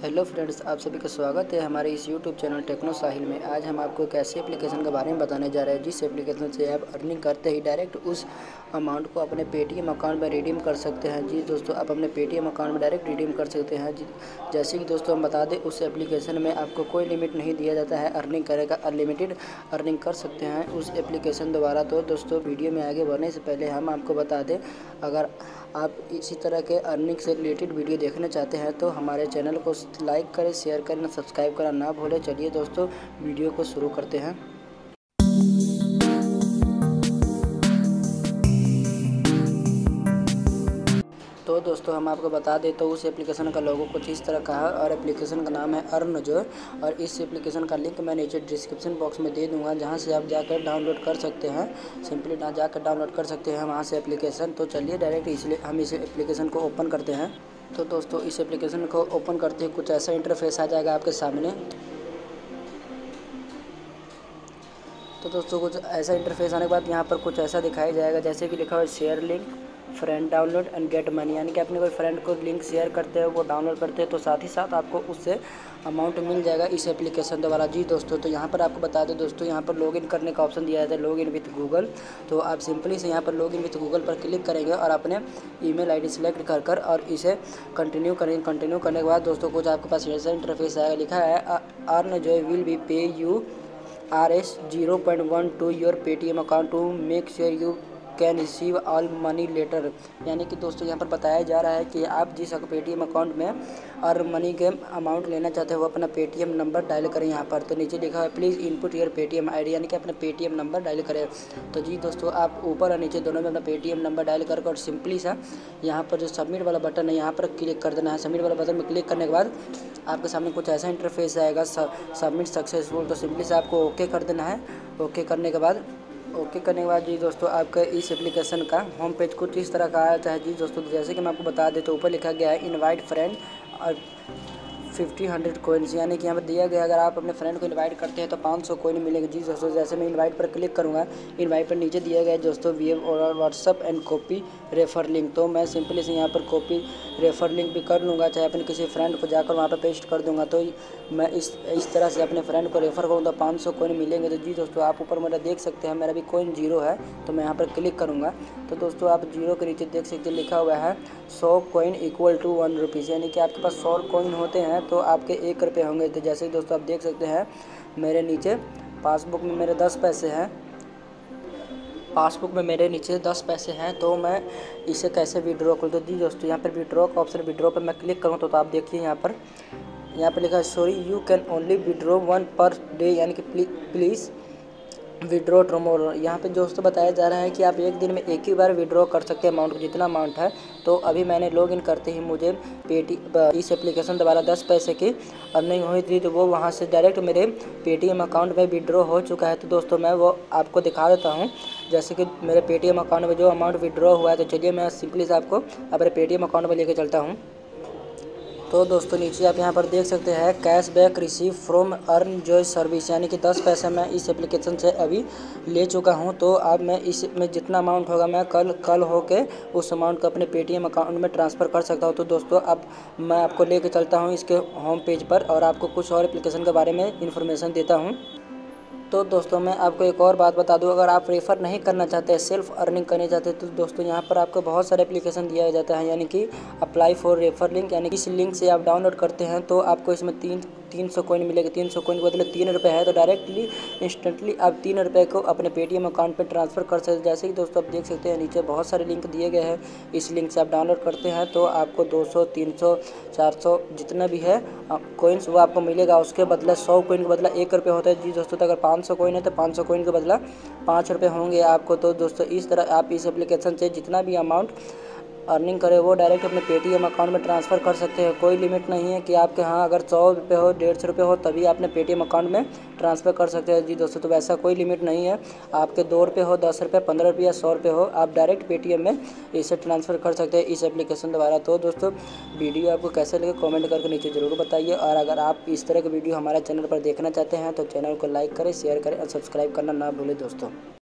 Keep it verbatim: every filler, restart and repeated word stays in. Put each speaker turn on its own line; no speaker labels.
Hello friends, आप सभी का स्वागत है हमारे इस यूट्यूब चैनल टेक्नो साहिल में। आज हम आपको एक ऐसे एप्लीकेशन के बारे में बताने जा रहे हैं जिस एप्लीकेशन से आप अर्निंग करते ही डायरेक्ट उस अमाउंट को अपने पेटीएम अकाउंट में रिडीम कर सकते हैं। जी दोस्तों, आप अपने पेटीएम अकाउंट में डायरेक्ट रिडीम कर सकते हैं। जी जैसे कि दोस्तों हम बता दें, उस एप्लीकेशन में आपको कोई लिमिट नहीं दिया जाता है, अर्निंग करेगा अनलिमिटेड अर्निंग कर सकते हैं उस एप्लीकेशन द्वारा। तो दोस्तों, वीडियो में आगे बढ़ने से पहले हम आपको बता दें, अगर आप इसी तरह के अर्निंग से रिलेटेड वीडियो देखना चाहते हैं तो हमारे चैनल को लाइक करें, शेयर करें, सब्सक्राइब करना ना भूलें। चलिए दोस्तों, वीडियो को शुरू करते हैं। तो दोस्तों, हम आपको बता दें तो उस एप्लीकेशन का लोगो कुछ इस तरह का है और एप्लीकेशन का नाम है अर्नजॉय। और इस एप्लीकेशन का लिंक मैं नीचे डिस्क्रिप्शन बॉक्स में दे दूंगा, जहां से आप जाकर डाउनलोड कर सकते हैं। सिंपली ना जाकर डाउनलोड कर सकते हैं वहां से एप्लीकेशन। तो चलिए डायरेक्ट इसलिए हम इस एप्लीकेशन को ओपन करते हैं। तो दोस्तों, इस एप्लीकेशन को ओपन करते ही कुछ ऐसा इंटरफेस आ जाएगा आपके सामने। तो दोस्तों, कुछ ऐसा इंटरफेस आने के बाद यहाँ पर कुछ ऐसा दिखाई जाएगा, जैसे कि लिखा हुआ है share link, friend download and get money. यानी कि अपने कोई फ्रेंड को लिंक शेयर करते हैं, वो डाउनलोड करते हैं, तो साथ ही साथ आपको उससे अमाउंट मिल जाएगा इस एप्लीकेशन द्वारा। जी दोस्तों, तो यहाँ पर आपको बता दें दोस्तों, यहाँ पर लॉगिन करने का ऑप्शन दिया जाता है, लॉगिन विथ गूगल। तो आप सिंपली से यहाँ पर लॉगिन विथ गूगल पर क्लिक करेंगे और अपने ईमेल आईडी सेलेक्ट कर कर और इसे कंटिन्यू करेंगे। कंटिन्यू करने के बाद दोस्तों, कुछ आपके पास ऐसा इंटरफेस आएगा, लिखा है Earnjoy will be pay you R S zero point one to your Paytm account to make sure you can receive all money later. यानी कि दोस्तों, यहाँ पर बताया जा रहा है कि आप जिस पेटीएम अकाउंट में और मनी के अमाउंट लेना चाहते हैं वो अपना पेटीएम नंबर डायल करें यहाँ पर। तो नीचे लिखा है please input your Paytm ID, यानी कि अपना पेटीएम नंबर डायल करें। तो जी दोस्तों, आप ऊपर और नीचे दोनों में अपना पेटीएम नंबर डायल करके और सिंपली सा यहाँ पर जो सबमिट वाला बटन है यहाँ पर क्लिक कर देना है। सबमिट वाला बटन में क्लिक करने के बाद आपके सामने कुछ ऐसा इंटरफेस आएगा, सबमिट सक्सेसफुल। तो सिंपली से आपको ओके कर देना है। ओके करने के बाद ओके करने के बाद जी दोस्तों, आपका इस एप्लीकेशन का होम पेज कुछ इस तरह का आता है। जी दोस्तों, जैसे कि मैं आपको बता दें तो ऊपर लिखा गया है इनवाइट फ्रेंड और फिफ्टी हंड्रेड कोइंस, यानी कि यहाँ पर दिया गया अगर आप अपने फ्रेंड को इनवाइट करते हैं तो पाँच सौ कोइन मिलेंगे। जी दोस्तों, जैसे मैं इनवाइट पर क्लिक करूँगा, इनवाइट पर नीचे दिया गया है दोस्तों वी और WhatsApp and copy refer link. तो मैं सिंपली से यहाँ पर कॉपी रेफर लिंक भी कर लूँगा, चाहे अपने किसी फ्रेंड को जाकर वहाँ पर पेस्ट कर दूँगा। तो मैं इस इस तरह से अपने फ्रेंड को रेफ़र करूँ तो पाँच सौ कोइन मिलेंगे। तो जी दोस्तों, आप ऊपर मेरा देख सकते हैं, मेरा भी कोइन जीरो है, तो मैं यहाँ पर क्लिक करूँगा। तो दोस्तों, आप जीरो के नीचे देख सकते हैं लिखा हुआ है सौ coin equal to one rupees, यानी कि आपके पास सौ कोइन होते हैं तो आपके एक रुपये होंगे। तो जैसे कि दोस्तों आप देख सकते हैं, मेरे नीचे पासबुक में मेरे दस पैसे हैं पासबुक में मेरे नीचे दस पैसे हैं। तो मैं इसे कैसे विड्रॉ करूँ? तो जी दोस्तों, यहाँ पर विड्रॉ का ऑप्शन, विड्रॉ पर मैं क्लिक करूँ तो, तो आप देखिए यहाँ पर यहाँ पर लिखा है sorry you can only withdraw one per day, यानी कि प्लीज़ विड्रॉ टुमारो। यहाँ पे दोस्तों बताया जा रहा है कि आप एक दिन में एक ही बार विड्रॉ कर सकते हैं अमाउंट, जितना अमाउंट है। तो अभी मैंने लॉगिन करते ही मुझे पेटी इस एप्लीकेशन द्वारा दस पैसे की अर्निंग हुई थी, तो वो वहाँ से डायरेक्ट मेरे पेटीएम अकाउंट में विड्रॉ हो चुका है। तो दोस्तों, मैं वो आपको दिखा देता हूँ, जैसे कि मेरे पेटीएम अकाउंट में जो अमाउंट विड्रॉ हुआ है। तो चलिए मैं सिंपली से आपको अपने पेटीएम अकाउंट में लेके चलता हूँ। तो दोस्तों, नीचे आप यहाँ पर देख सकते हैं cashback receive from Earnjoy service, यानी कि दस पैसे मैं इस एप्लीकेशन से अभी ले चुका हूँ। तो अब मैं इसमें जितना अमाउंट होगा मैं कल कल होके उस अमाउंट को अपने पेटीएम अकाउंट में ट्रांसफ़र कर सकता हूँ। तो दोस्तों, अब मैं आपको लेके चलता हूँ इसके होम पेज पर और आपको कुछ और एप्लीकेशन के बारे में इन्फॉर्मेशन देता हूँ। तो दोस्तों, मैं आपको एक और बात बता दूं, अगर आप रेफ़र नहीं करना चाहते हैं, सिर्फ अर्निंग करना चाहते हैं, तो दोस्तों यहाँ पर आपको बहुत सारे एप्लीकेशन दिया जाता है, यानी कि अप्लाई फॉर रेफर लिंक। यानी कि इस लिंक से आप डाउनलोड करते हैं तो आपको इसमें तीन तीन सौ कोइन मिलेगा। तीन सौ कोइन के बदले तीन रुपये है, तो डायरेक्टली इंस्टेंटली आप तीन रुपये को अपने पेटीएम अकाउंट पे ट्रांसफ़र कर सकते हैं। जैसे कि दोस्तों आप देख सकते हैं, नीचे बहुत सारे लिंक दिए गए हैं। इस लिंक से आप डाउनलोड करते हैं तो आपको दो सौ तीन सौ चार सौ जितना भी है कोइंस वो आपको मिलेगा। उसके बदला सौ कोइन के बदला एक रुपये होता है। जी दोस्तों, तो अगर पाँच सौ कोइन है तो पाँच सौ कोइन के बदला पाँच रुपये होंगे आपको। तो दोस्तों, इस तरह आप इस एप्लीकेशन से जितना भी अमाउंट अर्निंग करें वो डायरेक्ट अपने पेटीएम अकाउंट में ट्रांसफ़र कर सकते हैं। कोई लिमिट नहीं है कि आपके यहाँ अगर सौ रुपये हो, डेढ़ सौ रुपये हो, तभी आपने पेटीएम अकाउंट में ट्रांसफ़र कर सकते हैं। जी दोस्तों, तो वैसा कोई लिमिट नहीं है। आपके दो रुपये हो, दस रुपये, पंद्रह रुपये या सौ रुपये हो, आप डायरेक्ट पेटीएम में इसे ट्रांसफ़र कर सकते हैं इस एप्लीकेशन द्वारा। तो दोस्तों, वीडियो आपको कैसे लगे कमेंट करके नीचे ज़रूर बताइए। और अगर आप इस तरह के वीडियो हमारे चैनल पर देखना चाहते हैं तो चैनल को लाइक करें, शेयर करें और सब्सक्राइब करना ना भूलें दोस्तों।